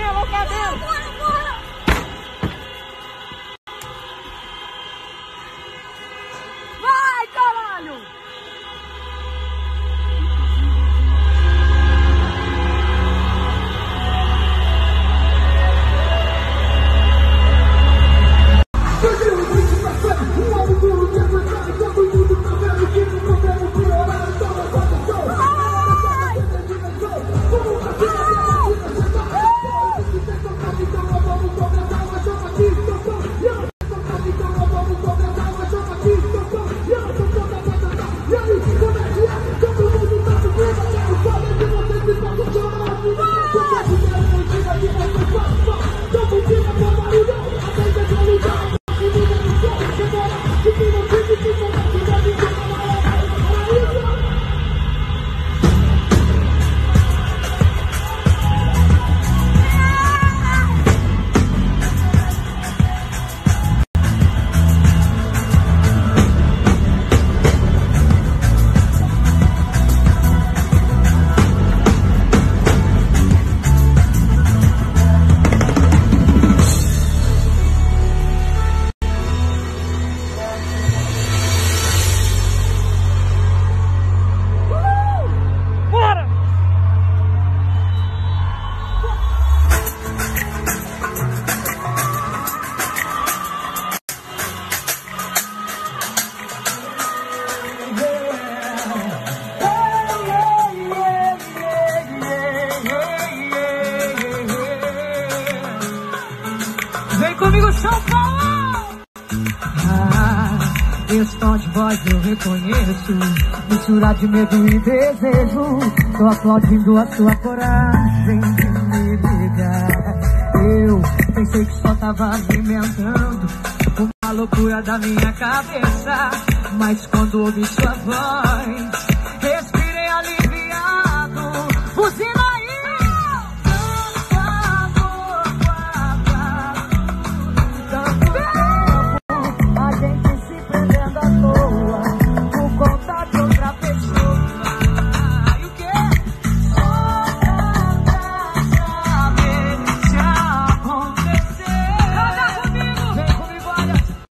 alocadeiro. Vai, caralho! Vem comigo, São Paulo! Esse tom de voz eu reconheço, mistura de medo e desejo. Tô aplaudindo a sua coragem de me ligar. Eu pensei que só tava alimentando uma loucura da minha cabeça, mas quando ouvi sua voz